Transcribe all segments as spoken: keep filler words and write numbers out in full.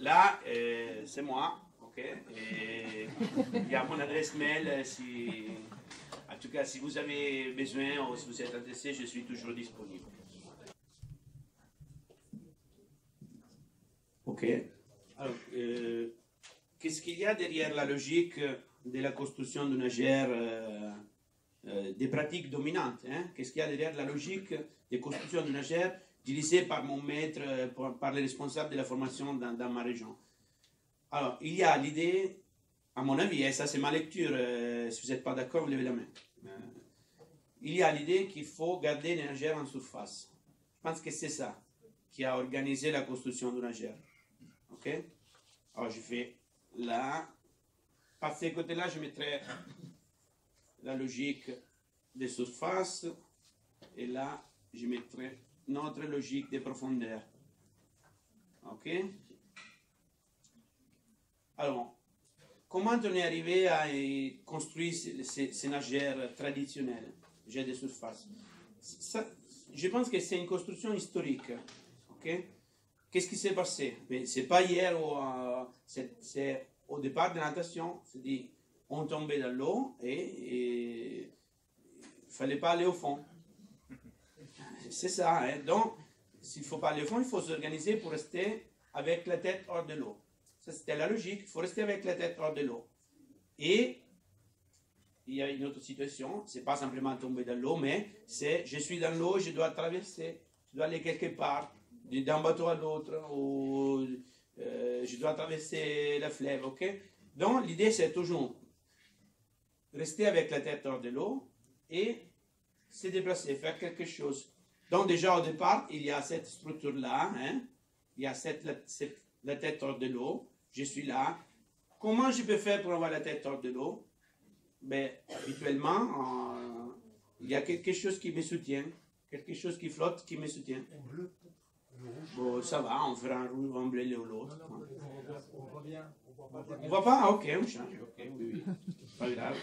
là, euh, c'est moi, ok? Et il y a mon adresse mail, si, en tout cas, si vous avez besoin ou si vous êtes intéressé, je suis toujours disponible. Ok. Alors, euh, qu'est-ce qu'il y a derrière la logique de la construction d'une gère, euh, euh, des pratiques dominantes, hein? Qu'est-ce qu'il y a derrière la logique de construction d'une gère dirigée par mon maître, par, par les responsables de la formation dans, dans ma région? Alors, il y a l'idée, à mon avis, et ça c'est ma lecture, euh, si vous n'êtes pas d'accord, vous levez la main. Euh, il y a l'idée qu'il faut garder une gère en surface. Je pense que c'est ça qui a organisé la construction d'une gère. Ok? Alors, je fais là. Par ce côté-là, je mettrai la logique des surfaces. Et là, je mettrai notre logique des profondeurs. Ok? Alors, comment on est arrivé à construire ces, ces, ces nagères traditionnelles, jets de surface? Ça, je pense que c'est une construction historique. Ok? Qu'est-ce qui s'est passé? C'est pas hier, euh, c'est au départ de la natation, c'est-à-dire on tombait dans l'eau et il ne fallait pas aller au fond. C'est ça, hein? Donc, s'il ne faut pas aller au fond, il faut s'organiser pour rester avec la tête hors de l'eau. Ça, c'était la logique, il faut rester avec la tête hors de l'eau. Et il y a une autre situation, c'est pas simplement tomber dans l'eau, mais c'est je suis dans l'eau, je dois traverser, je dois aller quelque part, d'un bateau à l'autre, ou euh, je dois traverser la fleuve, ok? Donc l'idée c'est toujours rester avec la tête hors de l'eau et se déplacer, faire quelque chose. Donc déjà au départ, il y a cette structure-là, hein? Il y a cette, la, cette, la tête hors de l'eau, je suis là. Comment je peux faire pour avoir la tête hors de l'eau? Ben, habituellement, euh, il y a quelque chose qui me soutient, quelque chose qui flotte qui me soutient. Bon, ça va, on fera un rouge, un bleu ou l'autre. On voit bien. On voit pas? Ok, on change. Ok, oui, oui. Pas grave.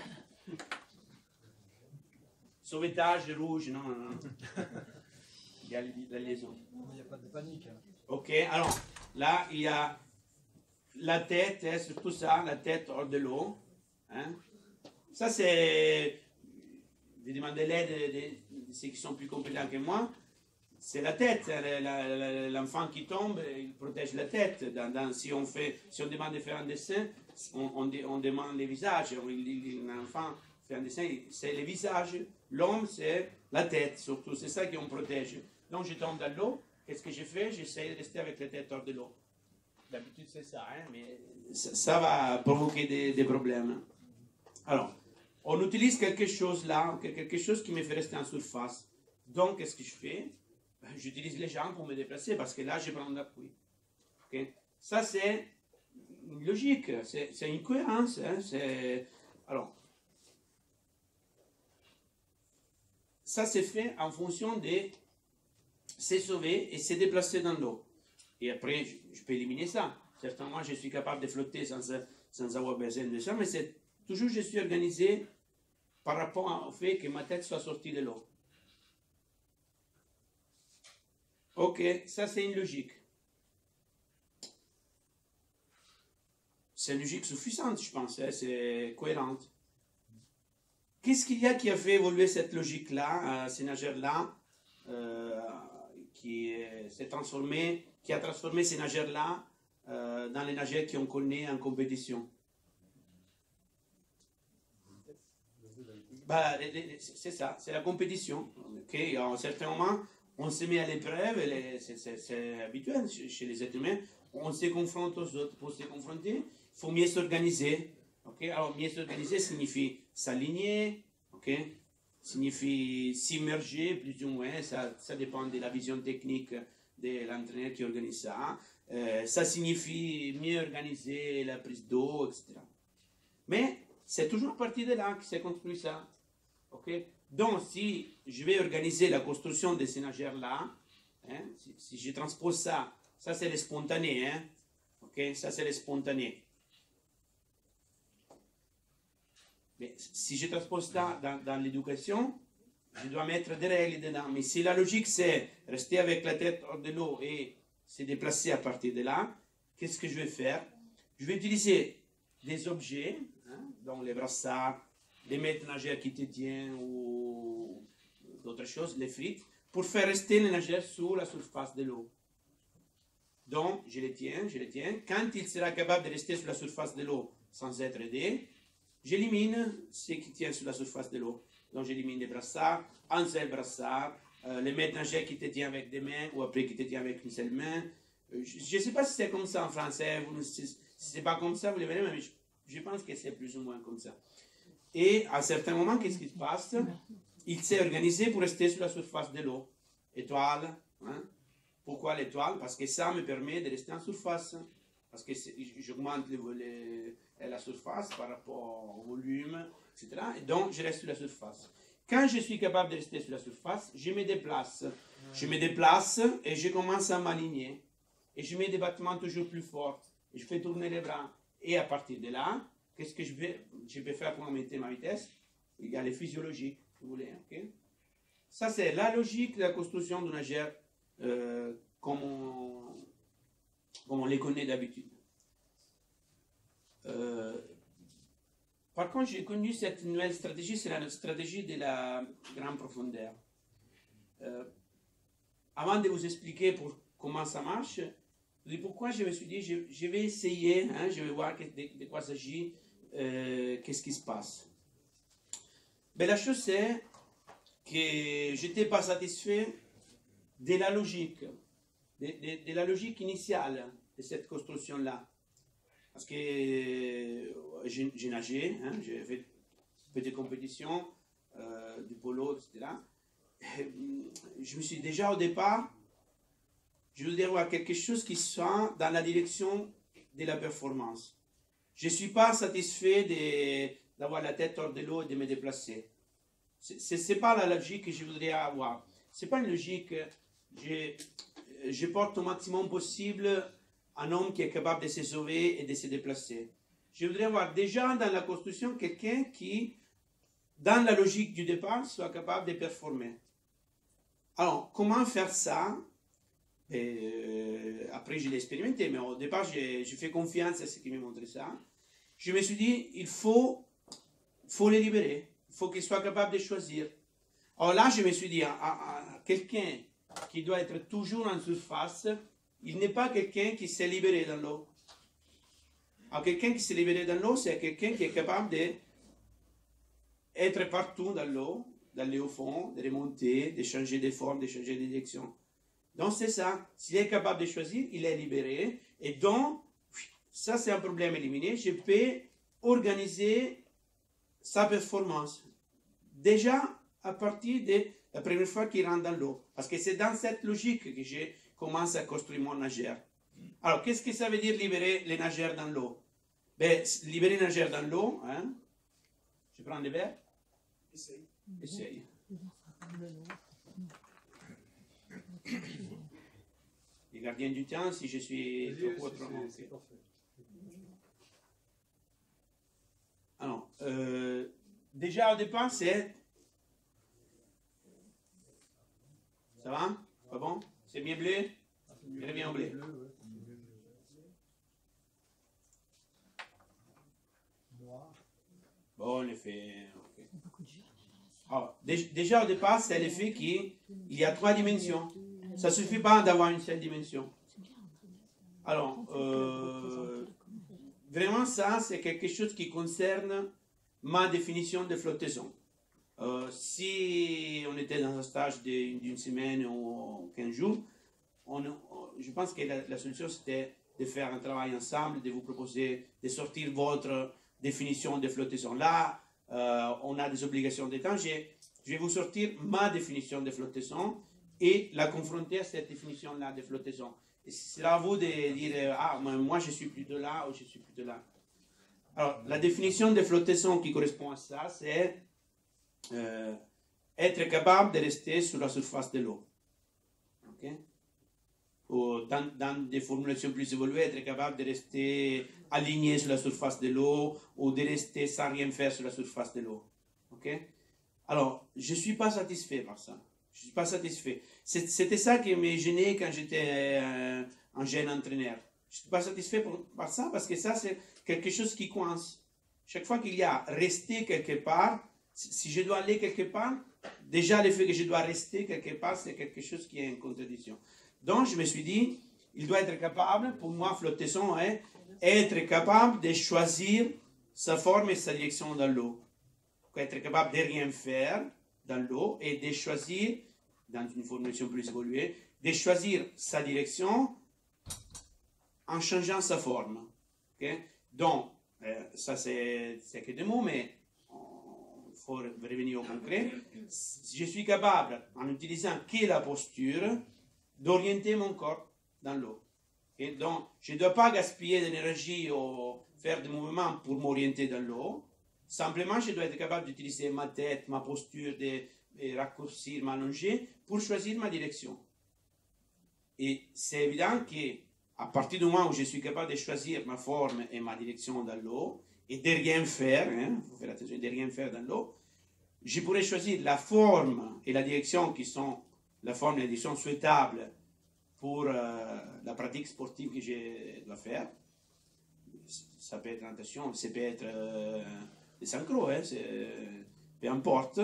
Sauvetage rouge, non, non, non. Il y a la liaison. Il n'y a pas de panique. Ok, alors, là, il y a la tête, hein, surtout ça, la tête hors de l'eau. Hein. Ça, c'est... Je vais demander l'aide de ceux qui sont plus compétents que moi. C'est la tête. L'enfant qui tombe, il protège la tête. Dans, dans, si, on fait, si on demande de faire un dessin, on, on, on demande les visages. L'enfant fait un dessin, c'est le visage. L'homme, c'est la tête, surtout. C'est ça qu'on protège. Donc, je tombe dans l'eau. Qu'est-ce que je fais? J'essaie de rester avec la tête hors de l'eau. D'habitude, c'est ça, hein, mais ça, ça va provoquer des, des problèmes. Alors, on utilise quelque chose là, quelque chose qui me fait rester en surface. Donc, qu'est-ce que je fais? J'utilise les jambes pour me déplacer parce que là, je prends l'appui. Okay? Ça, c'est une logique, c'est une cohérence. Hein? Alors, ça, c'est fait en fonction de se sauver et se déplacer dans l'eau. Et après, je, je peux éliminer ça. Certainement, je suis capable de flotter sans, sans avoir besoin de ça, mais c'est toujours, je suis organisé par rapport au fait que ma tête soit sortie de l'eau. Ok, ça c'est une logique. C'est une logique suffisante, je pense, hein, c'est cohérente. Qu'est-ce qu'il y a qui a fait évoluer cette logique-là, euh, ces nageurs-là, euh, qui s'est transformé, qui a transformé ces nageurs-là euh, dans les nageurs qu'on connaît en compétition? Bah, c'est ça, c'est la compétition. Okay? À un certain moment, on se met à l'épreuve, c'est habituel chez les êtres humains, on se confronte aux autres. Pour se confronter, il faut mieux s'organiser. Okay? Alors, mieux s'organiser signifie s'aligner, okay? Signifie s'immerger, plus ou moins, ça, ça dépend de la vision technique de l'entraîneur qui organise ça. Euh, ça signifie mieux organiser la prise d'eau, et cetera. Mais c'est toujours à partir de là que s'est construit ça. Okay? Donc, si je vais organiser la construction de ces nageurs-là, hein, si, si je transpose ça, ça c'est le spontané, hein, okay? Ça c'est le spontané. Mais si je transpose ça dans, dans l'éducation, je dois mettre des règles dedans. Mais si la logique c'est rester avec la tête hors de l'eau et se déplacer à partir de là, qu'est-ce que je vais faire? Je vais utiliser des objets, hein, donc les brassards, les maîtres nageurs qui te tiennent ou d'autres choses, les frites, pour faire rester les nageurs sur la surface de l'eau. Donc, je les tiens, je les tiens. Quand il sera capable de rester sur la surface de l'eau sans être aidé, j'élimine ce qui tient sur la surface de l'eau. Donc, j'élimine les brassards, un seul brassard, euh, les maîtres nageurs qui te tiennent avec des mains ou après qui te tiennent avec une seule main. Euh, je ne sais pas si c'est comme ça en français, vous, si, si ce n'est pas comme ça, vous le verrez, mais je, je pense que c'est plus ou moins comme ça. Et à certains moments, qu'est-ce qui se passe? Il s'est organisé pour rester sur la surface de l'eau. Étoile, hein? Pourquoi l'étoile? Parce que ça me permet de rester en surface. Parce que j'augmente la surface par rapport au volume, et cetera. Et donc, je reste sur la surface. Quand je suis capable de rester sur la surface, je me déplace. Je me déplace et je commence à m'aligner. Et je mets des battements toujours plus forts. Et je fais tourner les bras. Et à partir de là, qu'est-ce que je vais, je vais faire pour augmenter ma vitesse? Il y a les physiologiques, si vous voulez. Okay? Ça, c'est la logique de la construction d'un nageur euh, comme, on, comme on les connaît d'habitude. Euh, par contre, j'ai connu cette nouvelle stratégie, c'est la stratégie de la grande profondeur. Euh, avant de vous expliquer pour, comment ça marche, je dis pourquoi je me suis dit, je, je vais essayer, hein, je vais voir que, de, de quoi il s'agit, euh, qu'est-ce qui se passe. Mais la chose c'est que je n'étais pas satisfait de la logique, de, de, de la logique initiale de cette construction-là. Parce que j'ai nagé, hein, j'ai fait des compétitions, euh, du polo, et cetera. Et je me suis dit, déjà au départ, je voudrais avoir quelque chose qui soit dans la direction de la performance. Je ne suis pas satisfait d'avoir la tête hors de l'eau et de me déplacer. Ce n'est pas la logique que je voudrais avoir. Ce n'est pas une logique, je, je porte au maximum possible un homme qui est capable de se sauver et de se déplacer. Je voudrais avoir déjà dans la construction quelqu'un qui, dans la logique du départ, soit capable de performer. Alors, comment faire ça? Et euh, après, je l'ai expérimenté, mais au départ, j'ai fait confiance à ce qui m'a montré ça. Je me suis dit, il faut, faut les libérer. Il faut qu'ils soient capables de choisir. Alors là, je me suis dit, à, à, à quelqu'un qui doit être toujours en surface, il n'est pas quelqu'un qui s'est libéré dans l'eau. Alors, quelqu'un qui s'est libéré dans l'eau, c'est quelqu'un qui est capable d'être partout dans l'eau, d'aller au fond, de remonter, de changer de forme, de changer de direction. Donc, c'est ça. S'il est capable de choisir, il est libéré. Et donc, ça, c'est un problème éliminé. Je peux organiser sa performance. Déjà, à partir de la première fois qu'il rentre dans l'eau. Parce que c'est dans cette logique que je commence à construire mon nageur. Alors, qu'est-ce que ça veut dire libérer les nageurs dans l'eau? Ben, libérer les nageurs dans l'eau, hein? Je prends le verre. Essaye. Essaye. Les gardiens du temps, si je suis trop autrement. Alors, euh, déjà au départ, c'est... Ça va? Pas bon? C'est bien bleu? Très bien bleu. Bon, l'effet... Okay. Alors, déjà au départ, c'est l'effet qu'il y a trois dimensions. Ça ne suffit pas d'avoir une seule dimension. Alors, euh, vraiment ça, c'est quelque chose qui concerne ma définition de flottaison. Euh, si on était dans un stage d'une semaine ou quinze jours, on, on, je pense que la, la solution c'était de faire un travail ensemble, de vous proposer de sortir votre définition de flottaison. Là, euh, on a des obligations de temps. Je, je vais vous sortir ma définition de flottaison et la confronter à cette définition-là de flottaison. Et c'est à vous de dire, ah, moi je suis plutôt là ou je suis plutôt là. Alors, la définition de flottaison qui correspond à ça, c'est euh, être capable de rester sur la surface de l'eau. Okay? Ou dans, dans des formulations plus évoluées, être capable de rester aligné sur la surface de l'eau ou de rester sans rien faire sur la surface de l'eau. Okay? Alors, je ne suis pas satisfait par ça. Je ne suis pas satisfait. C'était ça qui me gênait quand j'étais euh, un jeune entraîneur. Je ne suis pas satisfait pour- par ça parce que ça, c'est quelque chose qui coince. Chaque fois qu'il y a rester quelque part, si si je dois aller quelque part, déjà le fait que je dois rester quelque part, c'est quelque chose qui est en contradiction. Donc, je me suis dit, il doit être capable, pour moi, flottaison est être capable de choisir sa forme et sa direction dans l'eau. Être capable de rien faire dans l'eau et de choisir, dans une formulation plus évoluée, de choisir sa direction en changeant sa forme. Okay? Donc, euh, ça c'est que des mots, mais il faut revenir au concret. Si je suis capable, en utilisant que la posture, d'orienter mon corps dans l'eau. Okay? Donc, je ne dois pas gaspiller d'énergie ou faire des mouvements pour m'orienter dans l'eau. Simplement, je dois être capable d'utiliser ma tête, ma posture, de, de raccourcir, m'allonger pour choisir ma direction. Et c'est évident qu'à partir du moment où je suis capable de choisir ma forme et ma direction dans l'eau, et de rien faire, il hein, faut faire attention, de rien faire dans l'eau, je pourrais choisir la forme et la direction qui sont la forme et la direction souhaitables pour euh, la pratique sportive que je dois faire. Ça peut être natation, ça peut être euh, des synchros, hein, peu importe.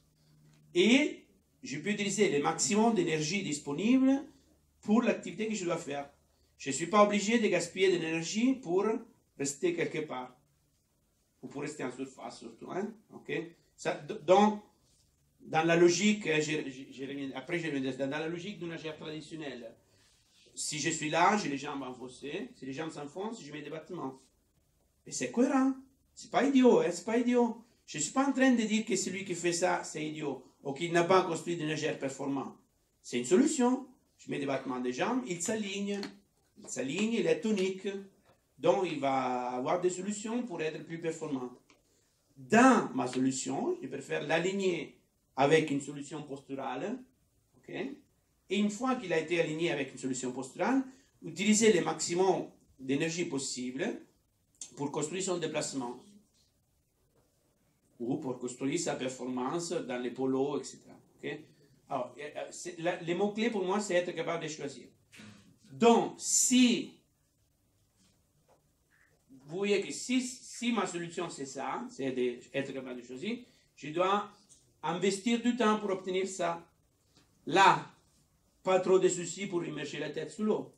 Et je peux utiliser le maximum d'énergie disponible pour l'activité que je dois faire. Je ne suis pas obligé de gaspiller de l'énergie pour rester quelque part. Ou pour rester en surface surtout. Hein? Okay? Ça, donc, dans la logique, je, je, je, après je reviendrai, dans la logique d'une nageur traditionnelle, si je suis là, j'ai les jambes enfoncées, si les jambes s'enfoncent, je mets des battements. Et c'est cohérent. C'est pas idiot, hein? C'est pas idiot. Je ne suis pas en train de dire que celui qui fait ça, c'est idiot, ou qu'il n'a pas construit de nageur performant. C'est une solution. Je mets des battements des jambes, il s'aligne. Il s'aligne, il est tonique. Donc, il va avoir des solutions pour être plus performant. Dans ma solution, je préfère l'aligner avec une solution posturale. Okay? Et une fois qu'il a été aligné avec une solution posturale, utiliser le maximum d'énergie possible pour construire son déplacement. Ou pour construire sa performance dans les polos, et cetera. Okay? Alors, la, les mots-clés pour moi, c'est être capable de choisir. Donc, si vous voyez que si, si ma solution c'est ça, c'est d'être capable de choisir, je dois investir du temps pour obtenir ça. Là, pas trop de soucis pour immerger la tête sous l'eau.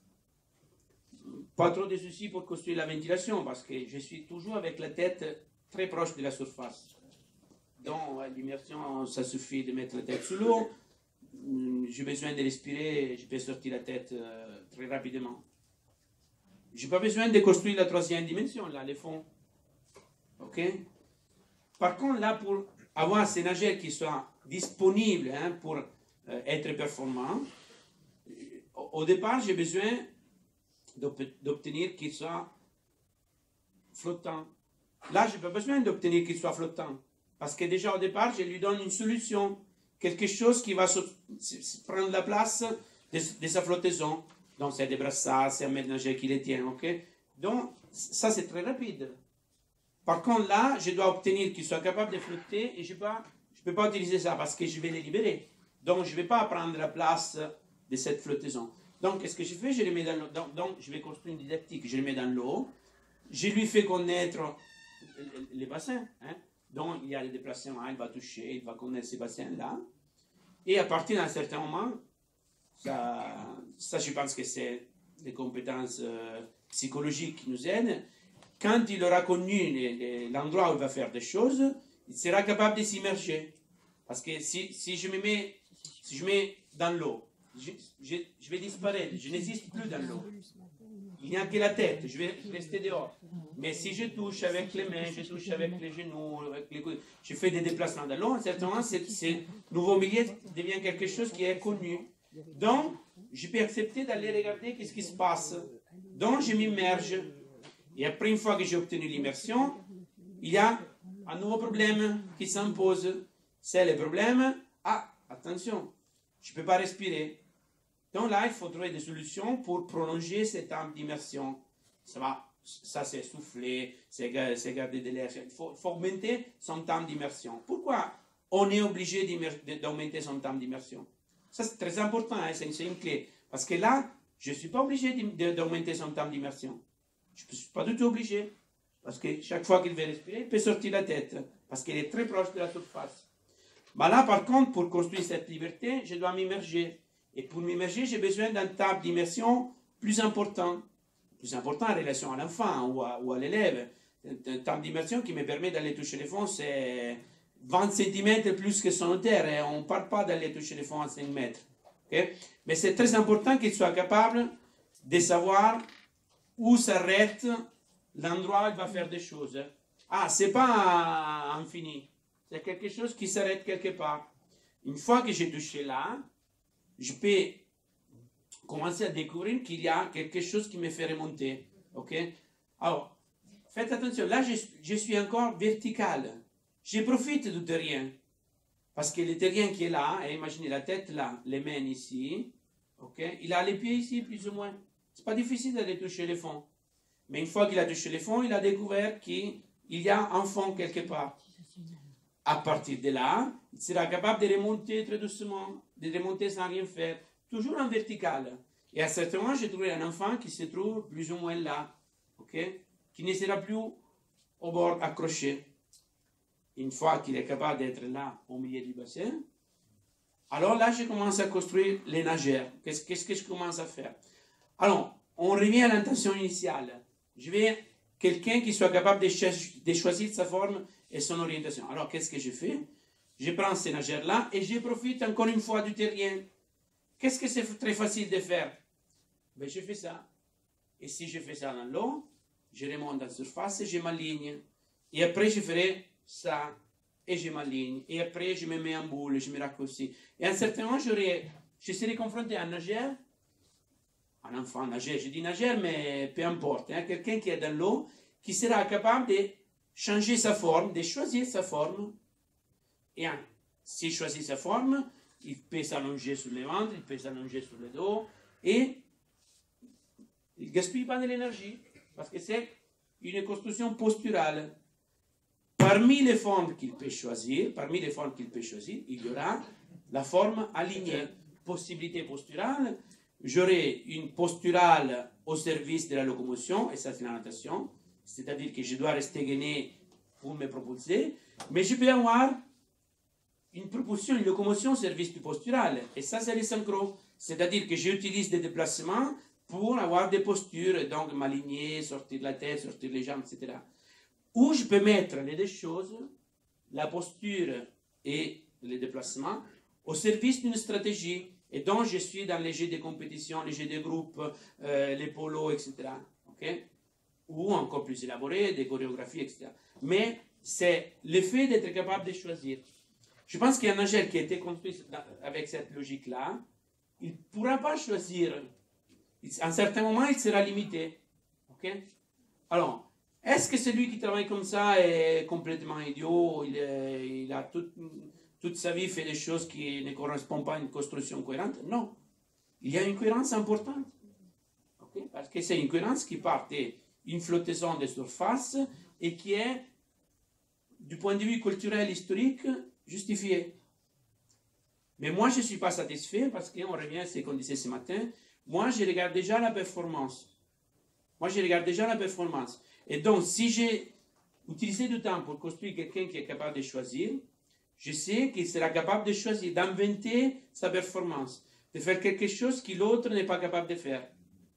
Pas trop de soucis pour construire la ventilation, parce que je suis toujours avec la tête très proche de la surface. Donc, l'immersion, ça suffit de mettre la tête sous l'eau. J'ai besoin de respirer, je peux sortir la tête euh, très rapidement. Je n'ai pas besoin de construire la troisième dimension, là, les fonds. OK? Par contre, là, pour avoir ces nageurs qui soient disponibles hein, pour euh, être performants, au, au départ, j'ai besoin d'obtenir qu'ils soient flottants. Là, je n'ai pas besoin d'obtenir qu'ils soient flottants. Parce que déjà, au départ, je lui donne une solution. Quelque chose qui va se, se prendre la place de, de sa flottaison. Donc, c'est des brassards, c'est un maître nageur qui les tient, ok? Donc, ça, c'est très rapide. Par contre, là, je dois obtenir qu'ils soient capables de flotter et je ne peux pas utiliser ça parce que je vais les libérer. Donc, je ne vais pas prendre la place de cette flottaison. Donc, qu'est-ce que je fais? Je les mets dans l'eau. Donc, donc, je vais construire une didactique. Je les mets dans l'eau. Je lui fais connaître les bassins, hein? Donc, il y a les déplacements, il va toucher, il va connaître ces bassins-là. Et à partir d'un certain moment, ça, ça je pense que c'est des compétences euh, psychologiques qui nous aident. Quand il aura connu l'endroit où il va faire des choses, il sera capable de s'immerger. Parce que si, si, je me mets, si je mets dans l'eau, je, je, je vais disparaître, je n'existe plus dans l'eau. Il n'y a que la tête, je vais rester dehors. Mais si je touche avec les mains, je touche avec les genoux, avec les coudes, je fais des déplacements dans l'eau, certainement, ce nouveau milieu devient quelque chose qui est connu. Donc, je peux accepter d'aller regarder ce qui se passe. Donc, je m'immerge. Et après, une fois que j'ai obtenu l'immersion, il y a un nouveau problème qui s'impose. C'est le problème, ah, attention, je ne peux pas respirer. Donc là, il faut trouver des solutions pour prolonger ce temps d'immersion. Ça va, ça c'est souffler, c'est garder de l'air. Il faut, faut augmenter son temps d'immersion. Pourquoi on est obligé d'augmenter son temps d'immersion? Ça c'est très important, hein, c'est une clé. Parce que là, Je ne suis pas obligé d'augmenter son temps d'immersion. Je ne suis pas du tout obligé. Parce que chaque fois qu'il veut respirer, il peut sortir la tête. Parce qu'elle est très proche de la surface. Mais là, par contre, pour construire cette liberté, je dois m'immerger. Et pour m'immerger, j'ai besoin d'un temps d'immersion plus important. Plus important en relation à l'enfant ou à, ou à l'élève. Un temps d'immersion qui me permet d'aller toucher les fonds, c'est vingt centimètres plus que son hauteur. Et on ne parle pas d'aller toucher les fonds à cinq mètres. Okay? Mais c'est très important qu'il soit capable de savoir où s'arrête l'endroit où il va faire des choses. Ah, c'est pas infini. C'est quelque chose qui s'arrête quelque part. Une fois que j'ai touché là, je peux commencer à découvrir qu'il y a quelque chose qui me fait remonter. Ok? Alors, faites attention. Là, je, je suis encore vertical. Je profite du terrien. Parce que le terrien qui est là, et imaginez la tête là, les mains ici, ok? Il a les pieds ici, plus ou moins. C'est pas difficile d'aller toucher les fonds. Mais une fois qu'il a touché les fonds, il a découvert qu'il y a un fond quelque part. À partir de là, il sera capable de remonter très doucement, de remonter sans rien faire, toujours en vertical. Et à certains moments, j'ai trouvé un enfant qui se trouve plus ou moins là, ok? Qui ne sera plus au bord accroché. Une fois qu'il est capable d'être là, au milieu du bassin, alors là, je commence à construire les nageurs. Qu'est-ce, qu'est-ce que je commence à faire? Alors, on revient à l'intention initiale. Je veux quelqu'un qui soit capable de, cho de choisir sa forme et son orientation. Alors, qu'est-ce que je fais? Je prends ces nageurs-là et je profite encore une fois du terrien. Qu'est-ce que c'est très facile de faire? Ben, je fais ça. Et si je fais ça dans l'eau, je remonte à la surface et je m'aligne. Et après, je ferai ça, et je m'aligne. Et après, je me mets en boule, je me raccourcis. Et à un certain moment, je serai confronté à un nageur, un enfant nageur, je dis nageur, mais peu importe, hein, quelqu'un qui est dans l'eau, qui sera capable de changer sa forme, de choisir sa forme. Et hein, s'il choisit sa forme, il peut s'allonger sur le ventre, il peut s'allonger sur le dos, et il ne gaspille pas de l'énergie, parce que c'est une construction posturale. Parmi les formes qu'il peut choisir, parmi les formes qu'il peut choisir, il y aura la forme alignée. Possibilité posturale, j'aurai une posturale au service de la locomotion, et ça c'est la natation, c'est-à-dire que je dois rester gainé pour me propulser, mais je peux avoir une propulsion, une locomotion au service du postural, et ça c'est le synchro, c'est-à-dire que j'utilise des déplacements pour avoir des postures, donc m'aligner, sortir la tête, sortir les jambes, et cetera. Où je peux mettre les deux choses, la posture et les déplacements, au service d'une stratégie. Et donc, je suis dans les jeux de compétition, les jeux de groupe, euh, les polos, et cetera. Okay? Ou encore plus élaborés, des chorégraphies, et cetera. Mais c'est le fait d'être capable de choisir. Je pense qu'un nageur qui a été construit avec cette logique-là, il ne pourra pas choisir. À un certain moment, il sera limité. Okay? Alors, est-ce que celui qui travaille comme ça est complètement idiot? Il, est, il a toute, toute sa vie fait des choses qui ne correspondent pas à une construction cohérente? Non. Il y a une cohérence importante. Okay? Parce que c'est une cohérence qui part d'une flottaison de surface et qui est, du point de vue culturel historique, justifiée. Mais moi, je ne suis pas satisfait parce qu'on revient à ce qu'on disait ce matin. Moi, je regarde déjà la performance. Moi, je regarde déjà la performance. Et donc, si j'ai utilisé du temps pour construire quelqu'un qui est capable de choisir, je sais qu'il sera capable de choisir, d'inventer sa performance, de faire quelque chose que l'autre n'est pas capable de faire.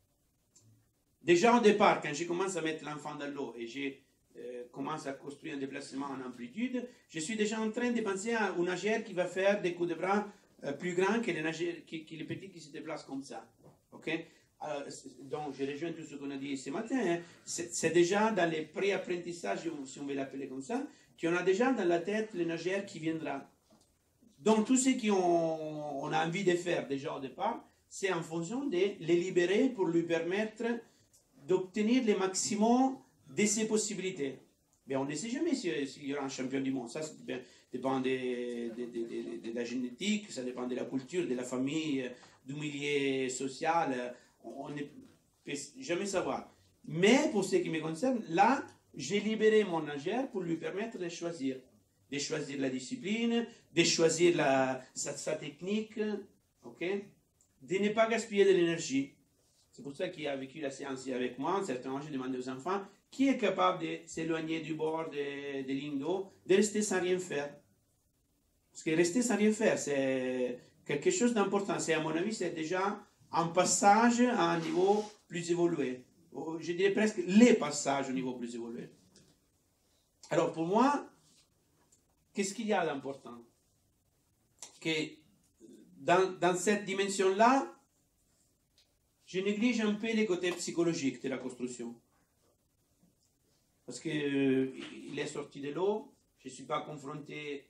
Déjà au départ, quand je commence à mettre l'enfant dans l'eau et je euh, commence à construire un déplacement en amplitude, je suis déjà en train de penser à un nageur qui va faire des coups de bras euh, plus grands que les, nageurs, qui, qui les petits qui se déplacent comme ça. Okay? Alors, donc, je rejoins tout ce qu'on a dit ce matin. Hein. C'est déjà dans les pré-apprentissages, si on veut l'appeler comme ça, qu'on a déjà dans la tête le nageur qui viendra. Donc, tout ce qu'on on a envie de faire déjà au départ, c'est en fonction de les libérer pour lui permettre d'obtenir le maximum de ses possibilités. Mais on ne sait jamais s'il si y aura un champion du monde. Ça, ça dépend de, de, de, de, de la génétique, ça dépend de la culture, de la famille, du milieu social. On ne peut jamais savoir. Mais pour ce qui me concerne, là, j'ai libéré mon nageur pour lui permettre de choisir. De choisir la discipline, de choisir la, sa, sa technique, okay? De ne pas gaspiller de l'énergie. C'est pour ça qu'il a vécu la séance avec moi. Certainement, j'ai demandé aux enfants qui est capable de s'éloigner du bord des de lignes d'eau, de rester sans rien faire. Parce que rester sans rien faire, c'est quelque chose d'important. C'est, à mon avis, c'est déjà un passage à un niveau plus évolué. Je dirais presque les passages au niveau plus évolué. Alors, pour moi, qu'est-ce qu'il y a d'important? Que dans, dans cette dimension-là, je néglige un peu les côtés psychologiques de la construction. Parce qu'il euh, est sorti de l'eau, je ne suis pas confronté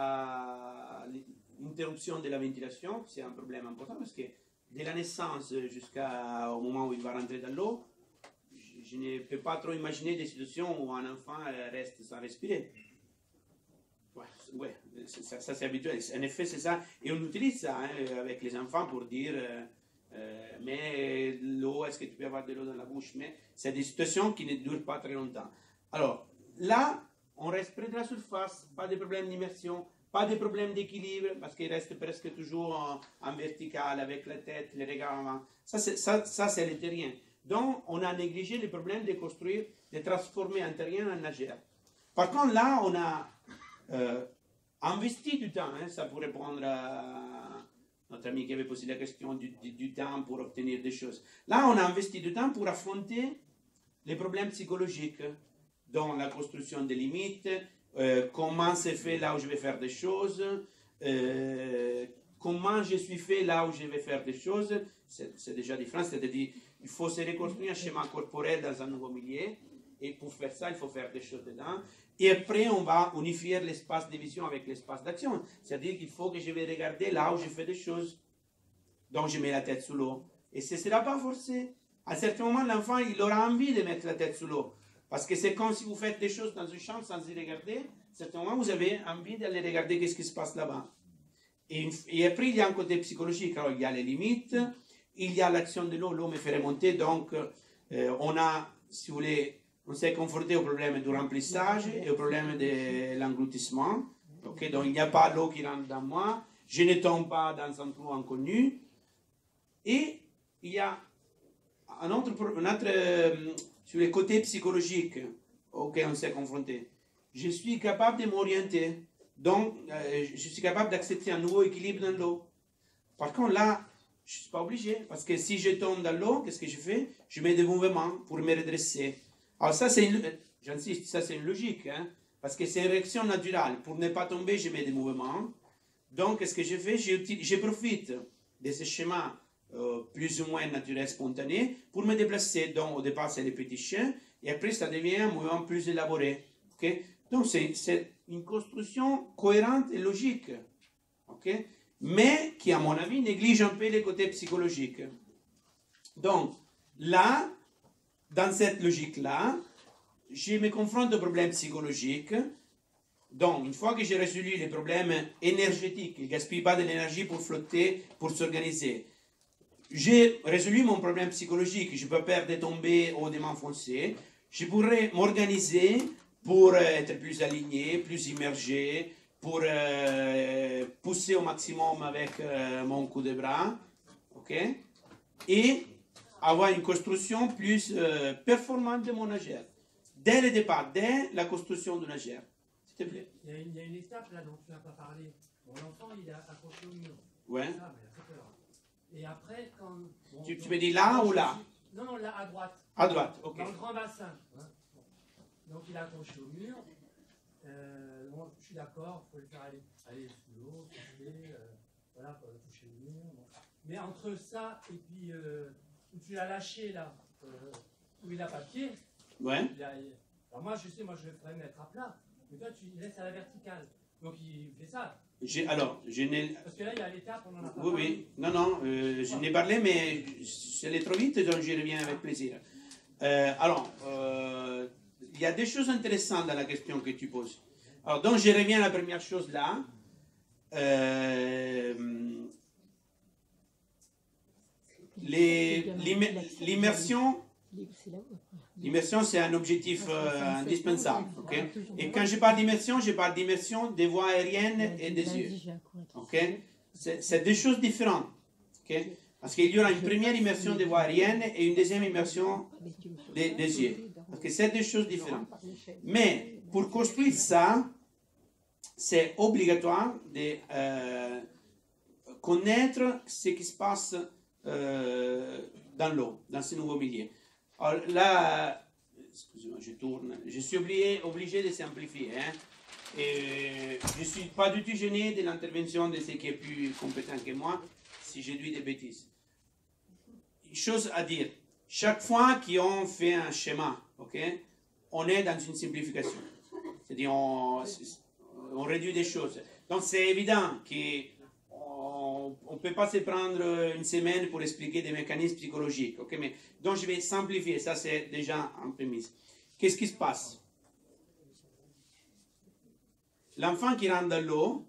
à l'interruption de la ventilation, c'est un problème important parce que dès la naissance jusqu'au moment où il va rentrer dans l'eau, je, je ne peux pas trop imaginer des situations où un enfant reste sans respirer. Ouais, ouais ça, ça c'est habituel. En effet, c'est ça. Et on utilise ça hein, avec les enfants pour dire euh, euh, mais l'eau, est-ce que tu peux avoir de l'eau dans la bouche? Mais c'est des situations qui ne durent pas très longtemps. Alors, là, on reste près de la surface, pas de problème d'immersion, pas de problème d'équilibre, parce qu'il reste presque toujours en, en vertical, avec la tête, les regards en avant. Ça, c'est, ça, ça, c'est le terrien. Donc, on a négligé le problème de construire, de transformer un terrien en nageur. Par contre, là, on a euh, investi du temps, hein, ça pour répondre à notre ami qui avait posé la question du, du, du temps pour obtenir des choses. Là, on a investi du temps pour affronter les problèmes psychologiques, dans la construction des limites, euh, comment c'est fait là où je vais faire des choses, euh, comment je suis fait là où je vais faire des choses, c'est, c'est déjà différent, c'est-à-dire il faut se reconstruire un schéma corporel dans un nouveau milieu, et pour faire ça, il faut faire des choses dedans, et après on va unifier l'espace de vision avec l'espace d'action, c'est-à-dire qu'il faut que je vais regarder là où je fais des choses, donc je mets la tête sous l'eau, et ce ne sera pas forcé. À un certain moment, l'enfant, il aura envie de mettre la tête sous l'eau. Parce que c'est comme si vous faites des choses dans une chambre sans y regarder. À un certain moment, vous avez envie d'aller regarder qu'est-ce qui se passe là-bas. Et, et après, il y a un côté psychologique. Alors, il y a les limites, il y a l'action de l'eau. L'eau me fait remonter. Donc, euh, on a, si vous voulez, on s'est confronté au problème du remplissage et au problème de l'engloutissement. Okay? Donc, il n'y a pas l'eau qui rentre dans moi. Je ne tombe pas dans un trou inconnu. Et il y a un autre, un autre euh, sur les côtés psychologiques auxquels on s'est confronté. Je suis capable de m'orienter, donc euh, je suis capable d'accepter un nouveau équilibre dans l'eau. Par contre, là, je ne suis pas obligé, parce que si je tombe dans l'eau, qu'est-ce que je fais? Je mets des mouvements pour me redresser. Alors ça, c'est une, j'insiste, ça c'est une logique, hein, parce que c'est une réaction naturelle. Pour ne pas tomber, je mets des mouvements. Donc, qu'est-ce que je fais? Je, je profite de ce schéma Euh, plus ou moins naturel, spontané, pour me déplacer. Donc, au départ, c'est les petits chiens, et après, ça devient un mouvement plus élaboré. Okay? Donc, c'est, c'est une construction cohérente et logique, okay? Mais qui, à mon avis, néglige un peu les côtés psychologiques. Donc, là, dans cette logique-là, je me confronte aux problèmes psychologiques. Donc, une fois que j'ai résolu les problèmes énergétiques, il ne gaspille pas de l'énergie pour flotter, pour s'organiser. J'ai résolu mon problème psychologique, je peux perdre de tomber ou de m'enfoncer. Je pourrais m'organiser pour être plus aligné, plus immergé, pour euh, pousser au maximum avec euh, mon coup de bras, ok? Et avoir une construction plus euh, performante de mon nageur. Dès le départ, dès la construction du nageur. S'il te plaît. Il y, a une, il y a une étape là dont tu n'as pas parlé. Mon enfant, il a accroché au mur. Ouais. Ça, mais il a fait peur. Et après, quand... Bon, Tu, donc, tu me dis là ou là? Non, non, là, à droite. À droite, ok. Dans le grand bassin. Hein. Donc, il a accroché au mur. Euh, bon, je suis d'accord, il faut le faire aller, aller sous l'eau, toucher, euh, voilà, toucher le mur. Bon. Mais entre ça et puis euh, où tu l'as lâché là, euh, où il n'a pas de pied, ouais. il a, alors moi, je sais, moi, je le ferais mettre à plat. Mais toi, tu laisses à la verticale. Donc, il fait ça. J'ai, alors, je n'ai... Parce que là, il y a l'étape, on en a pas Oui, parlé. oui. Non, non, euh, je n'ai parlé, mais c'est allé trop vite, donc j'y reviens avec plaisir. Euh, alors, euh, il y a des choses intéressantes dans la question que tu poses. Alors, donc, je reviens à la première chose là. Euh, les, l'immersion... L'immersion, c'est un objectif euh, indispensable. Okay? Et quand je parle d'immersion, je parle d'immersion des voies aériennes et des yeux. Okay? C'est, c'est deux choses différentes. Okay? Parce qu'il y aura une première immersion des voies aériennes et une deuxième immersion des, des yeux. Parce que c'est deux choses différentes. Mais pour construire ça, c'est obligatoire de euh, connaître ce qui se passe euh, dans l'eau, dans ce nouveau milieu. Alors là, excusez-moi, je tourne. Je suis obligé, obligé de simplifier. Hein. Et je ne suis pas du tout gêné de l'intervention de ceux qui sont plus compétents que moi si je dis des bêtises. Une chose à dire, chaque fois qu'on fait un schéma, okay, on est dans une simplification. C'est-à-dire on, on réduit des choses. Donc c'est évident qu'on ne peut pas se prendre une semaine pour expliquer des mécanismes psychologiques. Okay, mais, donc je vais simplifier, ça c'est déjà en prémisse. Qu'est-ce qui se passe? L'enfant qui rentre dans l'eau,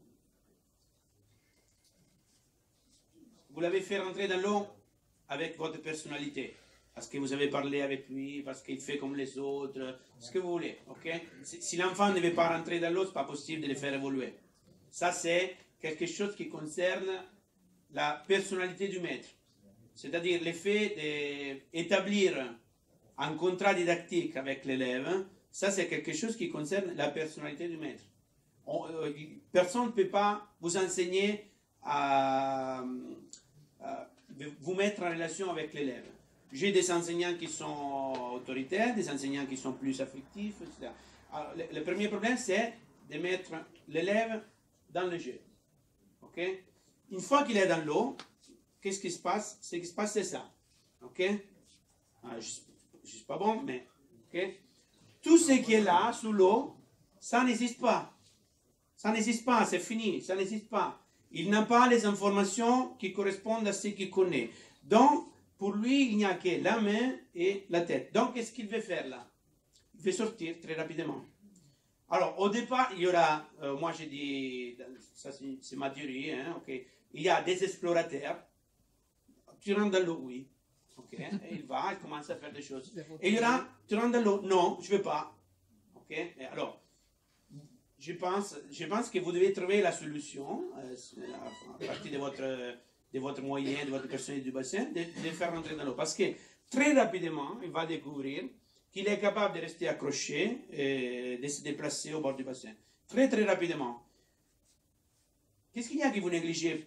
vous l'avez fait rentrer dans l'eau avec votre personnalité, parce que vous avez parlé avec lui, parce qu'il fait comme les autres, ce que vous voulez. Okay? Si, si l'enfant ne veut pas rentrer dans l'eau, ce n'est pas possible de le faire évoluer. Ça, c'est quelque chose qui concerne la personnalité du maître. C'est-à-dire le fait d'établir un contrat didactique avec l'élève, ça c'est quelque chose qui concerne la personnalité du maître. On, euh, personne ne peut pas vous enseigner à, à vous mettre en relation avec l'élève. J'ai des enseignants qui sont autoritaires, des enseignants qui sont plus affectifs, et cetera. Alors, le, le premier problème, c'est de mettre l'élève dans le jeu. Okay? Une fois qu'il est dans l'eau, qu'est-ce qui se passe? Ce qui se passe, c'est ça. Okay? Alors, je ne suis pas bon, mais okay? Tout ce qui est là, sous l'eau, ça n'existe pas. Ça n'existe pas, c'est fini, ça n'existe pas. Il n'a pas les informations qui correspondent à ce qu'il connaît. Donc, pour lui, il n'y a que la main et la tête. Donc, qu'est-ce qu'il veut faire là? Il veut sortir très rapidement. Alors, au départ, il y aura, euh, moi j'ai dit, ça c'est ma théorie, hein, okay. Il y a des explorateurs. Tu rentres dans l'eau, oui. Okay. Et il va, il commence à faire des choses. Et il y aura, tu rentres dans l'eau, non, je ne veux pas. Okay. Et alors, Je pense, je pense que vous devez trouver la solution euh, à partir de votre, de votre moyen, de votre personnalité du bassin, de, de faire rentrer dans l'eau. Parce que très rapidement, il va découvrir qu'il est capable de rester accroché et de se déplacer au bord du bassin. Très très rapidement. Qu'est-ce qu'il y a que vous négligez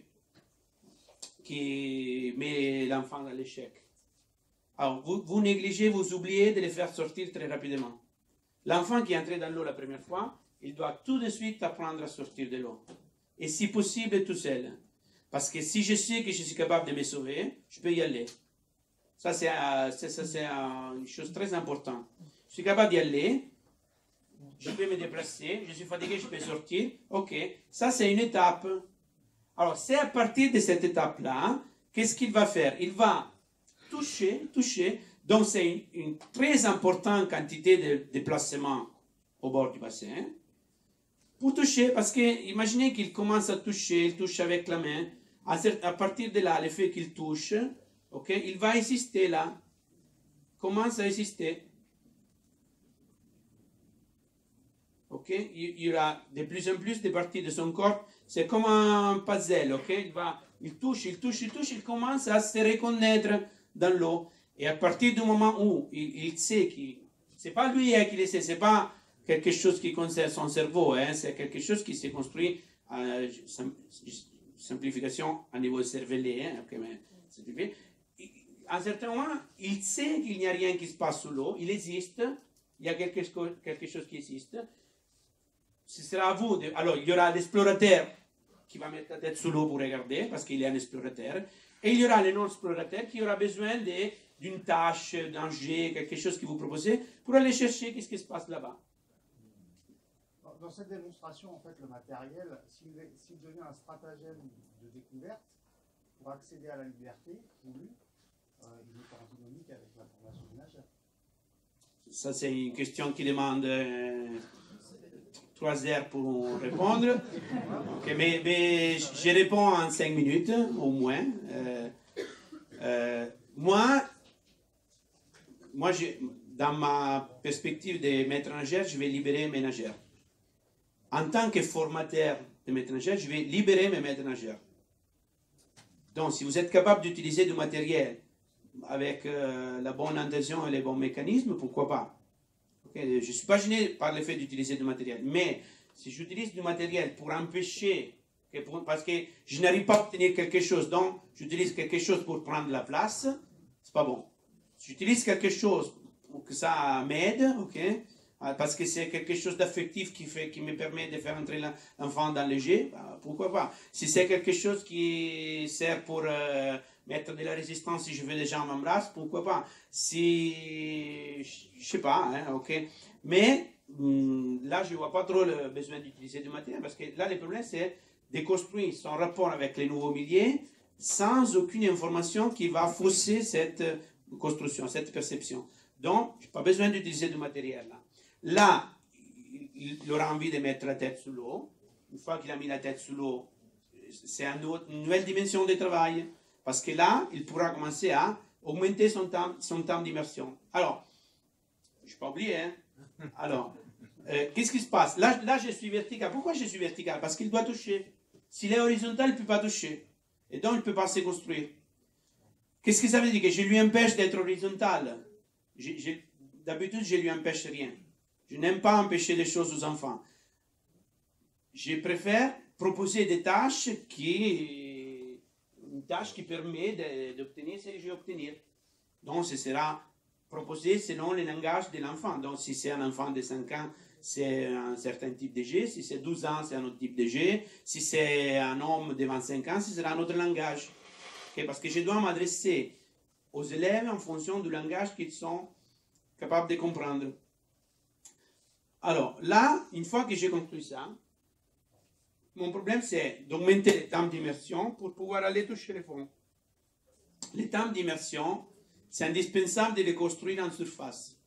qui met l'enfant dans l'échec? Alors, vous, vous négligez, vous oubliez de le faire sortir très rapidement. L'enfant qui est entré dans l'eau la première fois, il doit tout de suite apprendre à sortir de l'eau. Et si possible, tout seul. Parce que si je sais que je suis capable de me sauver, je peux y aller. Ça, c'est une chose très importante. Je suis capable d'y aller, je peux me déplacer, je suis fatigué, je peux sortir. Ok, ça c'est une étape. Alors, c'est à partir de cette étape-là, qu'est-ce qu'il va faire? Il va toucher, toucher. Donc, c'est une, une très importante quantité de déplacement au bord du bassin. Pour toucher, parce que imaginez qu'il commence à toucher, il touche avec la main. À partir de là, le fait qu'il touche, okay, il va insister là. Commence à insister. Okay? Il y aura de plus en plus de parties de son corps. C'est comme un puzzle. Okay? Il, va, il touche, il touche, il touche, il commence à se reconnaître dans l'eau. Et à partir du moment où il, il sait que c'est pas lui hein, qui le sait, c'est pas quelque chose qui concerne son cerveau, hein, c'est quelque chose qui s'est construit à simplification à niveau cervelé. Hein, okay, mais à un certain moment, il sait qu'il n'y a rien qui se passe sous l'eau, il existe, il y a quelque, quelque chose qui existe. Ce sera à vous. De, alors, il y aura l'explorateur qui va mettre la tête sous l'eau pour regarder, parce qu'il est un explorateur, et il y aura le non-explorateur qui aura besoin d'une tâche, d'un jet, quelque chose que vous proposez, pour aller chercher qu'est-ce qui se passe là-bas. Dans cette démonstration, en fait, le matériel, s'il s'il devient un stratagème de découverte pour accéder à la liberté voulue, euh, il est antinomique avec la formation du nageur. Ça, c'est une question qui demande euh, trois heures pour répondre. Okay, mais, mais je réponds en cinq minutes, au moins. Euh, euh, moi, moi dans ma perspective de maître nageur, je vais libérer mes nageurs. En tant que formateur de maître nageur, je vais libérer mes maîtres nageurs. Donc, si vous êtes capable d'utiliser du matériel avec euh, la bonne intention et les bons mécanismes, pourquoi pas? Okay? Je ne suis pas gêné par le fait d'utiliser du matériel. Mais si j'utilise du matériel pour empêcher, okay, pour, parce que je n'arrive pas à obtenir quelque chose, donc j'utilise quelque chose pour prendre la place, c'est pas bon. Si j'utilise quelque chose pour que ça m'aide, ok, parce que c'est quelque chose d'affectif qui, fait, qui me permet de faire entrer l'enfant dans le jeu, bah, pourquoi pas. Si c'est quelque chose qui sert pour euh, mettre de la résistance, si je veux des gens m'embrassent, pourquoi pas. Si, je sais pas, hein, ok. Mais hum, là, je ne vois pas trop le besoin d'utiliser du matériel, parce que là, le problème, c'est de construire son rapport avec les nouveaux milieux sans aucune information qui va fausser cette construction, cette perception. Donc, je n'ai pas besoin d'utiliser du matériel là. Là, il aura envie de mettre la tête sous l'eau. Une fois qu'il a mis la tête sous l'eau, c'est une, une nouvelle dimension de travail. Parce que là, il pourra commencer à augmenter son temps, son temps d'immersion. Alors, je n'ai pas oublié, hein. Alors, euh, qu'est-ce qui se passe? Là, là, je suis vertical. Pourquoi je suis vertical? Parce qu'il doit toucher. S'il est horizontal, il ne peut pas toucher. Et donc, il ne peut pas se construire. Qu'est-ce que ça veut dire? Que je lui empêche d'être horizontal. D'habitude, je ne lui empêche rien. Je n'aime pas empêcher les choses aux enfants. Je préfère proposer des tâches qui, une tâche qui permet d'obtenir ce que je vais obtenir. Donc, ce sera proposé selon le langage de l'enfant. Donc, si c'est un enfant de cinq ans, c'est un certain type de jeu. Si c'est douze ans, c'est un autre type de jeu. Si c'est un homme de vingt-cinq ans, ce sera un autre langage. Okay? Parce que je dois m'adresser aux élèves en fonction du langage qu'ils sont capables de comprendre. Alors, là, une fois que j'ai construit ça, mon problème, c'est d'augmenter le temps d'immersion pour pouvoir aller toucher le fond. Le temps d'immersion, c'est indispensable de le construire en surface.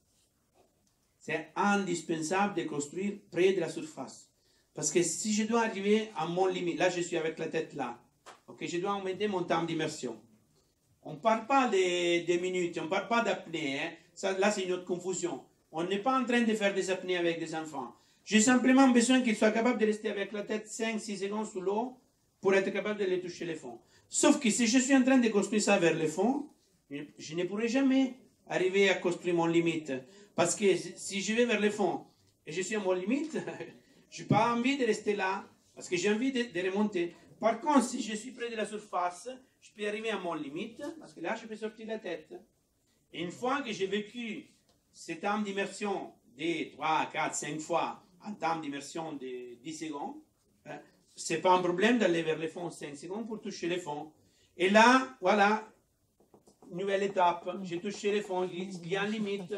C'est indispensable de construire près de la surface. Parce que si je dois arriver à mon limite, là, je suis avec la tête là, okay, je dois augmenter mon temps d'immersion. On ne parle pas des, des minutes, on ne parle pas d'apnée. Hein. Ça, là, c'est une autre confusion. On n'est pas en train de faire des apnées avec des enfants. J'ai simplement besoin qu'ils soient capables de rester avec la tête cinq six secondes sous l'eau pour être capable de les toucher le fond. Sauf que si je suis en train de construire ça vers le fond, je ne pourrai jamais arriver à construire mon limite. Parce que si je vais vers le fond et je suis à mon limite, je n'ai pas envie de rester là, parce que j'ai envie de, de remonter. Par contre, si je suis près de la surface, je peux arriver à mon limite, parce que là, je peux sortir la tête. Et une fois que j'ai vécu ce temps d'immersion de trois, quatre, cinq fois en temps d'immersion de dix secondes, hein, ce n'est pas un problème d'aller vers le fond cinq secondes pour toucher le fond. Et là, voilà, nouvelle étape, j'ai touché le fond, il y a une limite,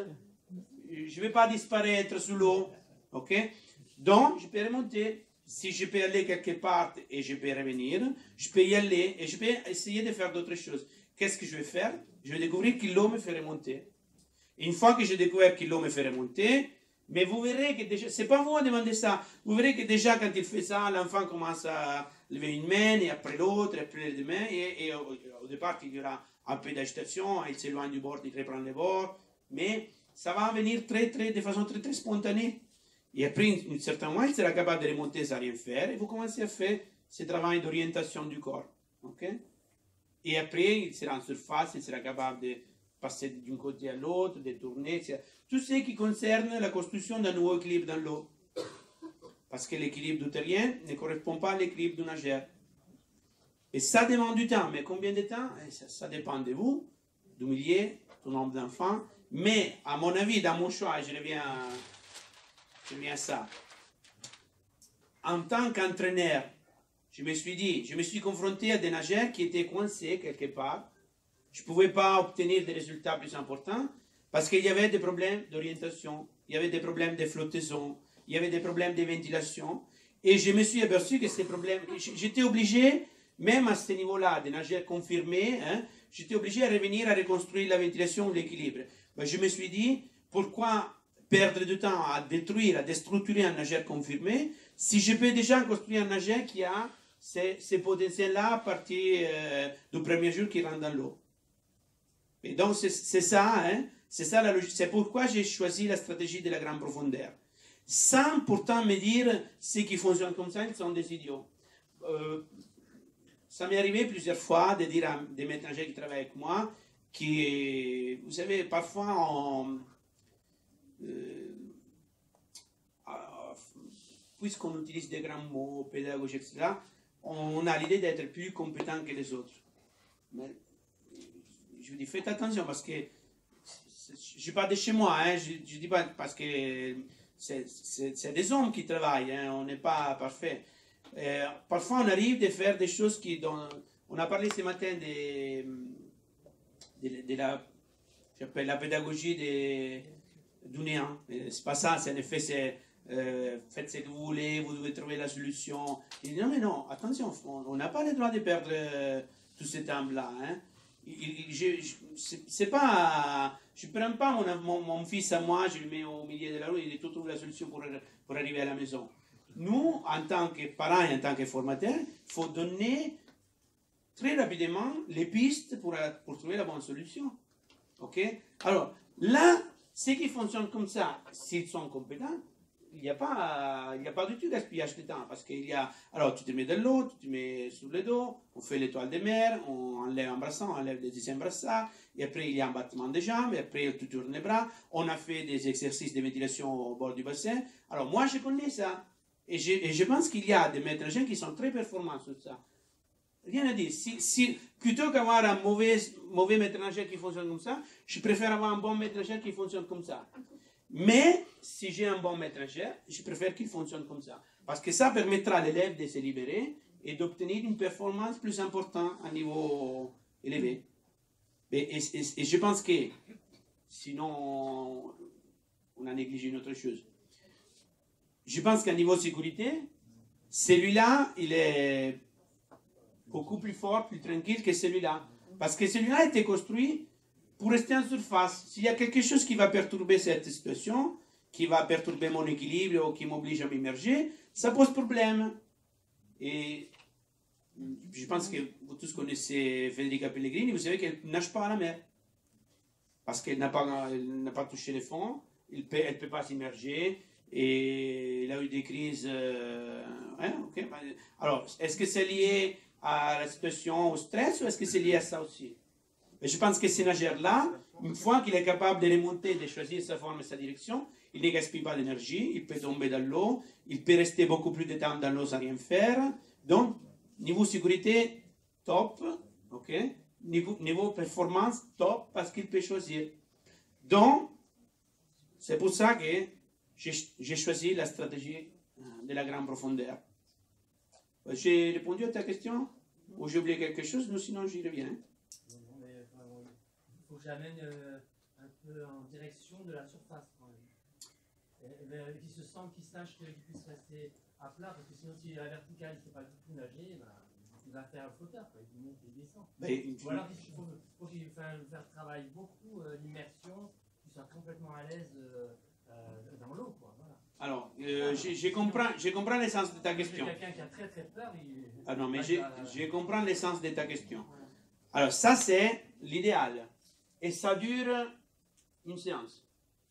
je ne vais pas disparaître sous l'eau, ok? Donc, je peux remonter. Si je peux aller quelque part et je peux revenir, je peux y aller et je peux essayer de faire d'autres choses. Qu'est-ce que je vais faire? Je vais découvrir que l'eau me fait remonter. Une fois que j'ai découvert que l'eau me fait remonter, mais vous verrez que déjà, c'est pas vous à demander ça, vous verrez que déjà quand il fait ça, l'enfant commence à lever une main et après l'autre, et après les deux mains, et, et au, au départ il y aura un peu d'agitation, il s'éloigne du bord, il reprend le bord, mais ça va venir très, très, de façon très, très spontanée. Et après, un certain moment, il sera capable de remonter sans rien faire, et vous commencez à faire ce travail d'orientation du corps. Okay? Et après, il sera en surface, il sera capable de passer d'un côté à l'autre, de tourner, et cetera. Tout ce qui concerne la construction d'un nouveau équilibre dans l'eau. Parce que l'équilibre du terrien ne correspond pas à l'équilibre du nageur. Et ça demande du temps. Mais combien de temps? ça, ça dépend de vous, du milieu, du nombre d'enfants. Mais, à mon avis, dans mon choix, je reviens à, je reviens à ça. En tant qu'entraîneur, je me suis dit, je me suis confronté à des nageurs qui étaient coincés quelque part. Je ne pouvais pas obtenir des résultats plus importants parce qu'il y avait des problèmes d'orientation, il y avait des problèmes de flottaison, il y avait des problèmes de ventilation. Et je me suis aperçu que ces problèmes, j'étais obligé, même à ce niveau-là, des nageurs confirmés, hein, j'étais obligé à revenir à reconstruire la ventilation ou l'équilibre. Ben, je me suis dit, pourquoi perdre du temps à détruire, à déstructurer un nageur confirmé, si je peux déjà construire un nageur qui a ces, ces potentiels-là à partir euh, du premier jour qu'il rentre dans l'eau. Et donc, c'est ça, hein, c'est ça la logique. C'est pourquoi j'ai choisi la stratégie de la grande profondeur. Sans pourtant me dire, ceux qui fonctionnent comme ça, ils sont des idiots. Euh, ça m'est arrivé plusieurs fois de dire à des étrangers qui travaillent avec moi, qui, vous savez, parfois, on, euh, puisqu'on utilise des grands mots, pédagogie, et cetera, on a l'idée d'être plus compétent que les autres. Mais je vous dis, faites attention parce que je ne parle de chez moi, hein, je ne dis pas parce que c'est des hommes qui travaillent, hein, on n'est pas parfait. Euh, parfois, on arrive à faire des choses qui... Dont, on a parlé ce matin de, de, de la, j'appelle la pédagogie du néant. C'est pas ça, c'est en effet, c'est euh, faites ce que vous voulez, vous devez trouver la solution. Il dit non, mais non, attention, on n'a pas le droit de perdre euh, tout ce temps-là. Hein. C'est pas... Je ne prends pas mon, mon, mon fils à moi, je le mets au milieu de la rue, il tout trouve la solution pour, pour arriver à la maison. Nous, en tant que parents et en tant que formateurs, il faut donner très rapidement les pistes pour, pour trouver la bonne solution. Ok? Alors, là, ce qui fonctionne comme ça, s'ils sont compétents, il n'y a, a pas du tout gaspillage de temps. Parce qu'il y a. Alors, tu te mets de l'eau, tu te mets sur le dos, on fait l'étoile de mer, on enlève un brassard, on enlève les deuxième brassards, et après il y a un battement de jambes, et après tu tournes les bras. On a fait des exercices de ventilation au bord du bassin. Alors, moi, je connais ça. Et je, et je pense qu'il y a des maîtres jeunes qui sont très performants sur ça. Rien à dire. Si, si, plutôt qu'avoir un mauvais, mauvais maître jeu qui fonctionne comme ça, je préfère avoir un bon maître jeu qui fonctionne comme ça. Mais si j'ai un bon maître jeu, je préfère qu'il fonctionne comme ça. Parce que ça permettra à l'élève de se libérer et d'obtenir une performance plus importante à niveau élevé. Et, et, et, et je pense que sinon, on a négligé une autre chose. Je pense qu'à niveau sécurité, celui-là, il est beaucoup plus fort, plus tranquille que celui-là. Parce que celui-là a été construit pour rester en surface. S'il y a quelque chose qui va perturber cette situation, qui va perturber mon équilibre ou qui m'oblige à m'immerger, ça pose problème. Et je pense que vous tous connaissez Federica Pellegrini, vous savez qu'elle ne nage pas à la mer. Parce qu'elle n'a pas, n'a pas touché le fond, elle ne peut pas s'immerger. Et il a eu des crises. Euh, hein, okay. Alors, est-ce que c'est lié à la situation, au stress, ou est-ce que c'est lié à ça aussi? Mais je pense que ce nageur-là, une fois qu'il est capable de remonter, de choisir sa forme et sa direction, il ne gaspille pas d'énergie, il peut tomber dans l'eau, il peut rester beaucoup plus de temps dans l'eau sans rien faire. Donc, niveau sécurité, top. ok niveau, niveau performance, top, parce qu'il peut choisir. Donc, c'est pour ça que j'ai choisi la stratégie de la grande profondeur. J'ai répondu à ta question? Ou j'ai oublié quelque chose? Non, sinon j'y reviens. Non, non, mais euh, il faut que j'amène euh, un peu en direction de la surface quand même. Et, et, qu'il se sente, qu'il sache qu'il puisse rester à plat, parce que sinon, si à la verticale, il ne sait pas du tout nager, ben, il va faire un flotteur, quoi. Il monte et il descend. Mais, ou alors, il faut, faut qu'il fasse travailler beaucoup euh, l'immersion, qu'il soit complètement à l'aise euh, euh, dans l'eau, quoi. Voilà. Alors, euh, je, je, comprends, je comprends l'essence de ta question. Quelqu'un qui a très très peur, il... Ah non, mais je, je comprends l'essence de ta question. Alors, ça, c'est l'idéal. Et ça dure une séance.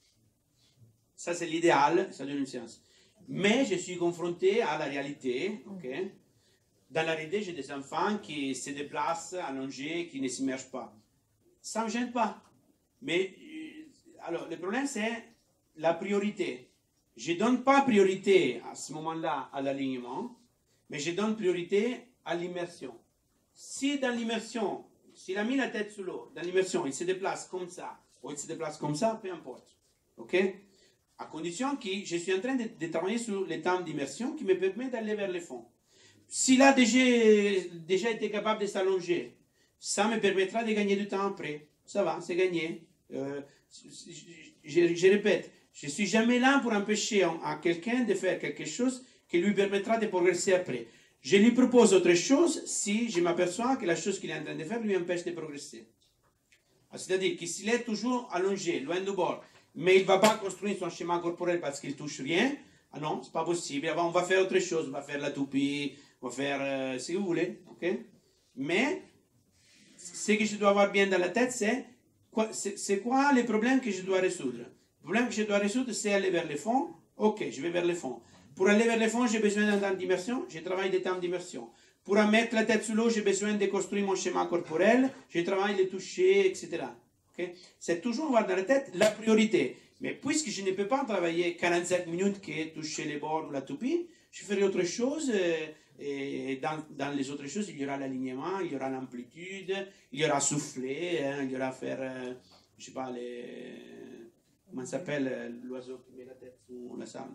Ça, c'est l'idéal, ça dure une séance. Mais je suis confronté à la réalité. Okay? Dans la réalité, j'ai des enfants qui se déplacent allongés, qui ne s'immergent pas. Ça ne me gêne pas. Mais, alors, le problème, c'est la priorité. Je ne donne pas priorité à ce moment-là à l'alignement, mais je donne priorité à l'immersion. Si dans l'immersion, s'il a mis la tête sous l'eau, dans l'immersion, il se déplace comme ça, ou il se déplace comme ça, peu importe. Ok? À condition que je suis en train de, de travailler sur les temps d'immersion qui me permet d'aller vers le fond. S'il a déjà, déjà été capable de s'allonger, ça me permettra de gagner du temps après. Ça va, c'est gagné. Euh, je, je, je répète, je ne suis jamais là pour empêcher à quelqu'un de faire quelque chose qui lui permettra de progresser après. Je lui propose autre chose si je m'aperçois que la chose qu'il est en train de faire lui empêche de progresser. C'est-à-dire que s'il est toujours allongé, loin du bord, mais il ne va pas construire son schéma corporel parce qu'il ne touche rien, ah non, ce n'est pas possible. On va faire autre chose, on va faire la toupie, on va faire euh, ce que vous voulez. Okay? Mais ce que je dois avoir bien dans la tête, c'est quoi, c'est quoi les problèmes que je dois résoudre. Le problème que je dois résoudre, c'est aller vers le fond. Ok, je vais vers le fond. Pour aller vers le fond, j'ai besoin d'un temps d'immersion. Je travaille des temps d'immersion. Pour mettre la tête sous l'eau, j'ai besoin de construire mon schéma corporel, je travaille les toucher, et cetera. Okay? C'est toujours avoir dans la tête la priorité. Mais puisque je ne peux pas travailler quarante-cinq minutes que toucher les bords ou la toupie, je ferai autre chose. Et dans, dans les autres choses, il y aura l'alignement, il y aura l'amplitude, il y aura souffler, hein, il y aura faire, euh, je sais pas, les... comment ça s'appelle l'oiseau qui met la tête sous la sable?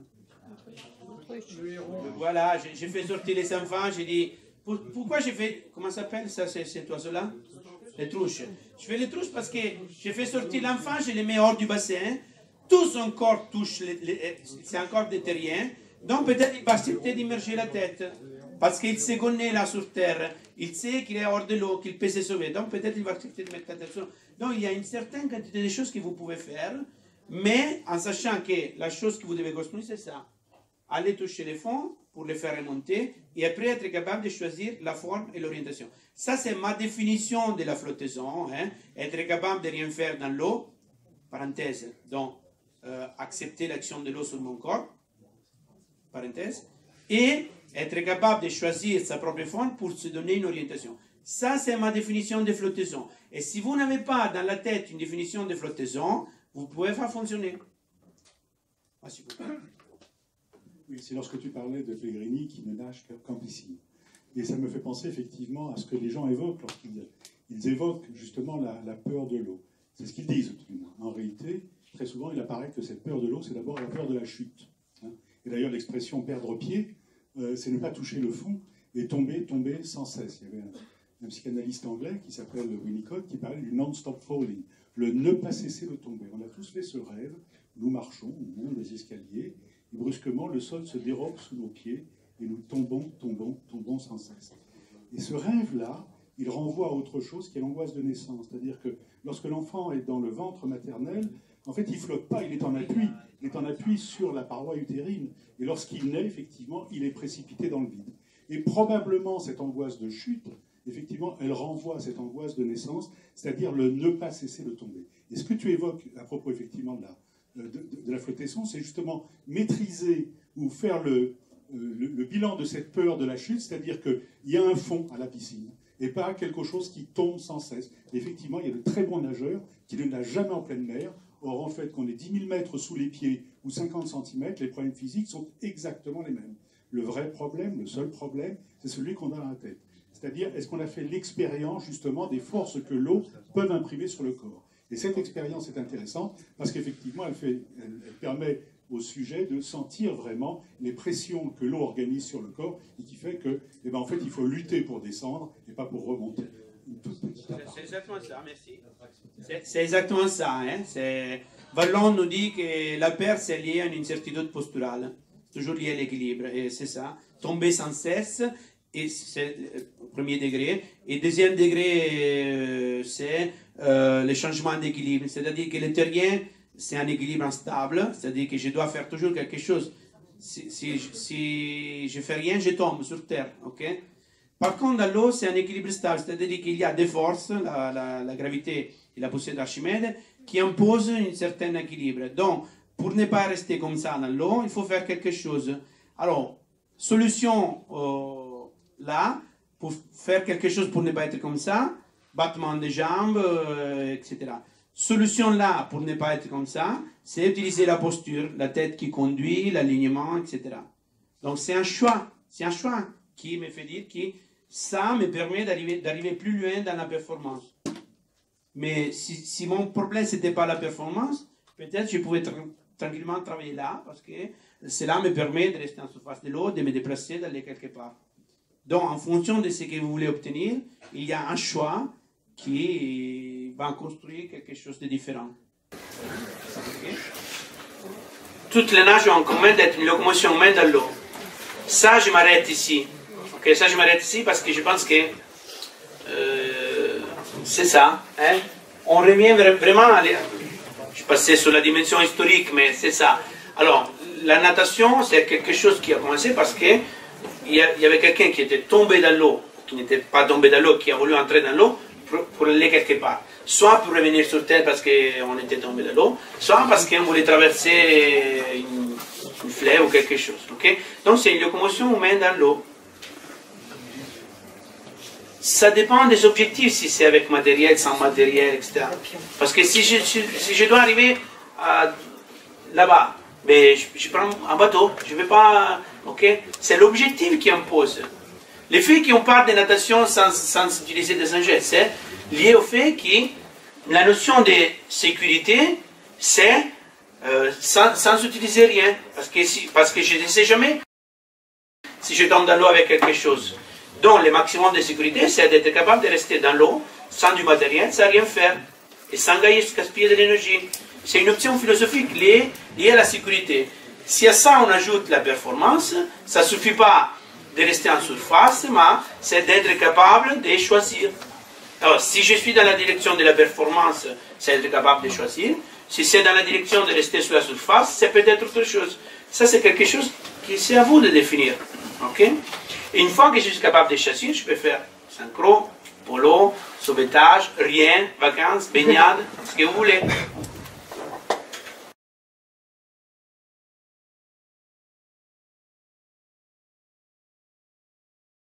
Voilà, j'ai fait sortir les enfants, j'ai dit, pour, pourquoi j'ai fait, comment ça s'appelle ça, cet oiseau-là? Les trouches. Je fais les trouches parce que j'ai fait sortir l'enfant, je les mets hors du bassin, tout son corps touche, c'est encore des terriens, donc peut-être il va accepter d'immerger la tête. Parce qu'il se connaît là sur terre, il sait qu'il est hors de l'eau, qu'il peut se sauver, donc peut-être il va accepter de mettre la tête sur l'eau. Donc il y a une certaine quantité de choses que vous pouvez faire, mais en sachant que la chose que vous devez construire, c'est ça. Aller toucher les fonds pour les faire remonter, et après être capable de choisir la forme et l'orientation. Ça, c'est ma définition de la flottaison, hein. Être capable de rien faire dans l'eau, parenthèse, donc euh, accepter l'action de l'eau sur mon corps, parenthèse, et être capable de choisir sa propre forme pour se donner une orientation. Ça, c'est ma définition de flottaison. Et si vous n'avez pas dans la tête une définition de flottaison, vous ne pouvez pas fonctionner. Ah, s'il vous plaît. Oui, c'est lorsque tu parlais de Pellegrini qui ne nage qu'en piscine. Et ça me fait penser effectivement à ce que les gens évoquent lorsqu'ils ils évoquent justement la, la peur de l'eau. C'est ce qu'ils disent, tout du moins. En réalité, très souvent, il apparaît que cette peur de l'eau, c'est d'abord la peur de la chute. Hein. Et d'ailleurs, l'expression perdre pied, Euh, c'est ne pas toucher le fond et tomber, tomber sans cesse. Il y avait un, un psychanalyste anglais qui s'appelle Winnicott qui parlait du non-stop falling, le ne pas cesser de tomber. On a tous fait ce rêve, nous marchons, on monte des escaliers, et brusquement le sol se dérobe sous nos pieds et nous tombons, tombons, tombons sans cesse. Et ce rêve-là, il renvoie à autre chose qui est l'angoisse de naissance. C'est-à-dire que lorsque l'enfant est dans le ventre maternel, en fait, il ne flotte pas, il est en appui. Il est en appui sur la paroi utérine. Et lorsqu'il naît, effectivement, il est précipité dans le vide. Et probablement, cette angoisse de chute, effectivement, elle renvoie à cette angoisse de naissance, c'est-à-dire le ne pas cesser de tomber. Et ce que tu évoques à propos, effectivement, de la, de, de, de la flottaison, c'est justement maîtriser ou faire le, le, le bilan de cette peur de la chute, c'est-à-dire qu'il y a un fond à la piscine, et pas quelque chose qui tombe sans cesse. Et effectivement, il y a de très bons nageurs qui ne nagent jamais en pleine mer. Or, en fait, qu'on ait dix mille mètres sous les pieds ou cinquante centimètres, les problèmes physiques sont exactement les mêmes. Le vrai problème, le seul problème, c'est celui qu'on a dans la tête. C'est-à-dire, est-ce qu'on a fait l'expérience, justement, des forces que l'eau peut imprimer sur le corps? Et cette expérience est intéressante parce qu'effectivement, elle, fait, elle, elle permet au sujet de sentir vraiment les pressions que l'eau organise sur le corps et qui fait que, eh ben, en fait, il faut lutter pour descendre et pas pour remonter. C'est exactement ça, merci. C'est exactement ça. Hein? Vallon nous dit que la peur, c'est lié à une incertitude posturale. C'est toujours lié à l'équilibre. Et c'est ça. Tomber sans cesse, et c'est au premier degré. Et deuxième degré, c'est euh, le changement d'équilibre. C'est-à-dire que le terrien, c'est un équilibre instable. C'est-à-dire que je dois faire toujours quelque chose. Si, si, si je fais rien, je tombe sur terre. Ok? Par contre, dans l'eau, c'est un équilibre stable, c'est-à-dire qu'il y a des forces, la, la, la gravité et la poussée d'Archimède, qui imposent un certain équilibre. Donc, pour ne pas rester comme ça dans l'eau, il faut faire quelque chose. Alors, solution euh, là, pour faire quelque chose pour ne pas être comme ça, battement des jambes, euh, et cetera. Solution là, pour ne pas être comme ça, c'est utiliser la posture, la tête qui conduit, l'alignement, et cetera. Donc, c'est un choix, c'est un choix qui me fait dire que ça me permet d'arriver plus loin dans la performance. Mais si, si mon problème, ce n'était pas la performance, peut-être je pouvais tra tranquillement travailler là, parce que cela me permet de rester en surface de l'eau, de me déplacer, d'aller quelque part. Donc, en fonction de ce que vous voulez obtenir, il y a un choix qui va construire quelque chose de différent. Okay? Toutes les nages ont en commun d'être une locomotion humaine dans l'eau. Ça, je m'arrête ici. Okay, ça, je m'arrête ici parce que je pense que euh, c'est ça. Hein? On revient vraiment à... Je passais sur la dimension historique, mais c'est ça. Alors, la natation, c'est quelque chose qui a commencé parce qu'il y, y avait quelqu'un qui était tombé dans l'eau, qui n'était pas tombé dans l'eau, qui a voulu entrer dans l'eau pour, pour aller quelque part. Soit pour revenir sur Terre parce qu'on était tombé dans l'eau, soit parce qu'on voulait traverser une, une fleuve ou quelque chose. Okay? Donc, c'est une locomotion humaine dans l'eau. ça dépend des objectifs, si c'est avec matériel, sans matériel, et cetera. Parce que si je, si, si je dois arriver là-bas, mais je, je prends un bateau, je ne vais pas... Okay? C'est l'objectif qui impose. Le fait qu'on parle de natation sans, sans utiliser des engins, c'est lié au fait que la notion de sécurité, c'est euh, sans, sans utiliser rien. Parce que, si, parce que je ne sais jamais si je tombe dans l'eau avec quelque chose. Donc le maximum de sécurité, c'est d'être capable de rester dans l'eau, sans du matériel, sans rien faire, et sans gaspiller de l'énergie. C'est une option philosophique liée, liée à la sécurité. Si à ça on ajoute la performance, ça ne suffit pas de rester en surface, mais c'est d'être capable de choisir. Alors, si je suis dans la direction de la performance, c'est être capable de choisir. Si c'est dans la direction de rester sur la surface, c'est peut-être autre chose. Ça, c'est quelque chose qui c'est à vous de définir. Okay? Et une fois que je suis capable de choisir, je peux faire synchro, polo, sauvetage, rien, vacances, baignade, ce que vous voulez.